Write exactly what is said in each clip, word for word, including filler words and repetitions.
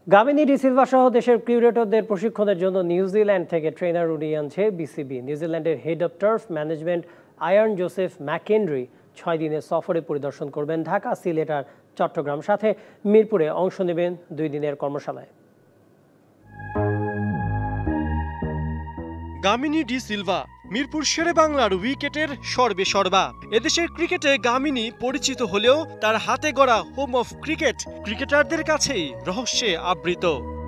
Gamini de Silva সহ দেশের কিউরেটরদের প্রশিক্ষণের জন্য নিউজিল্যান্ড থেকে ট্রেনার উড়িয়ে আনছে বিসিবি। নিউজিল্যান্ডের head of turf management Aaron Joseph McKendry ছয় দিনের সফরে পরিদর্শন করবেন ঢাকা, সিলেট আর চট্টগ্রাম, সাথে মিরপুরে অংশ নেবেন দুই দিনের কর্মশালায়। গামিনী ডি সিলভা মিরপুর শেরে বাংলার উইকেটের সর্বে সর্বা। এদেশের ক্রিকেটে গামিনী পরিচিত হলেও তার হাতে গড়া হোম অফ ক্রিকেট ক্রিকেটারদের কাছেই রহস্যে আবৃত।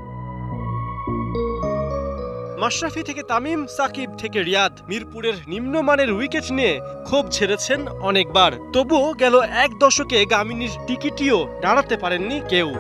মাশরাফি থেকে তামিম, সাকিব থেকে রিয়াদ, মিরপুরের নিম্নমানের উইকেট নিয়ে ক্ষোভ ঝেড়েছেন অনেকবার, তবুও গেল এক দশকে গামিনীর টিকিটিও দাঁড়াতে পারেননি কেউ।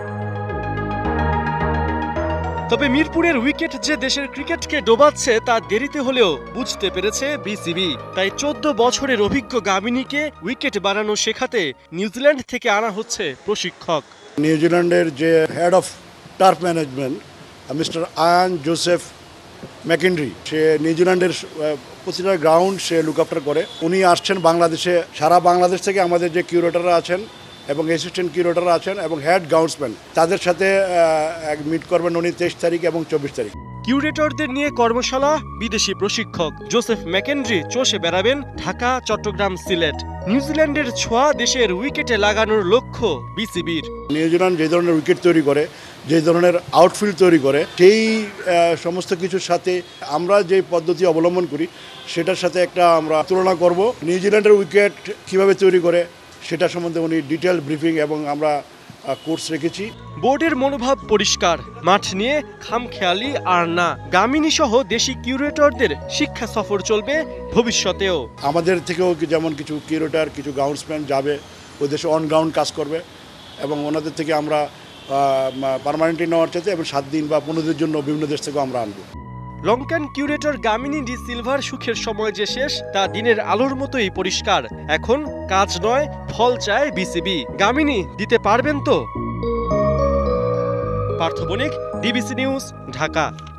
তবে মিরপুরের উইকেট যে দেশের ক্রিকেটকে ডোবাচ্ছে তা দেরিতে হলেও বুঝতে পেরেছে বিসিবি। তাই চোদ্দ বছরের অভিজ্ঞ গামিনীকে উইকেট বানানো শেখাতে নিউজিল্যান্ড থেকে আনা হচ্ছে প্রশিক্ষক। নিউজিল্যান্ডের যে head of turf management mister Aaron Joseph McKendry, সে নিউজিল্যান্ডের প্রতিটা গ্রাউন্ড সে লুক আফটার করে। উনি আসছেন বাংলাদেশে, সারা বাংলাদেশ থেকে আমাদের যে কিউরেটররা আছেন এবং অ্যাসিস্ট্যান্ট কিউরেটররা আছেন এবং হেড গ্রাউন্ডসম্যান, তাদের সাথে মিট করবেন উনি তেইশ তারিখ এবং চব্বিশ তারিখ। কিউরেটরদের নিয়ে কর্মশালা, বিদেশি প্রশিক্ষক জোসেফ ম্যাকেন্ড্রি চষে বেড়াবেন ঢাকা, চট্টগ্রাম, সিলেট। নিউজিল্যান্ডের ছোঁয়া দেশের উইকেটে লাগানোর লক্ষ্য বিসিবির। নিউজিল্যান্ড যে ধরনের উইকেট তৈরি করে, যে ধরনের আউটফিল্ড তৈরি করে, সেই সমস্ত কিছুর সাথে আমরা যে পদ্ধতি অবলম্বন করি সেটার সাথে একটা আমরা তুলনা করব। নিউজিল্যান্ডের উইকেট কিভাবে তৈরি করে সেটা সম্বন্ধে উনি ডিটেল ব্রিফিং এবং আমরা কোর্স রেখেছি। বোর্ডের মনোভাব পরিষ্কার, মাঠ নিয়ে খামখেয়ালি আর না। গামিনী সহ দেশি কিউরেটরদের শিক্ষা সফর চলবে ভবিষ্যতেও। আমাদের থেকেও যেমন কিছু কিউরেটর, কিছু গ্রাউন্ডসম্যান যাবে ওই দেশে অন গ্রাউন্ড কাজ করবে এবং ওনাদের থেকে আমরা পার্মানেন্টলি নেওয়ার চাইতে এবং সাত দিন বা পনেরো দিনের জন্য বিভিন্ন দেশ থেকেও আমরা আনবো। লঙ্কান কিউরেটর গামিনী ডি সিলভার সুখের সময় যে শেষ তা দিনের আলোর মতোই পরিষ্কার। এখন কাজ নয়, ফল চায় বিসিবি। গামিনী দিতে পারবেন তো? পার্থ বণিক, ডিবিসি নিউজ, ঢাকা।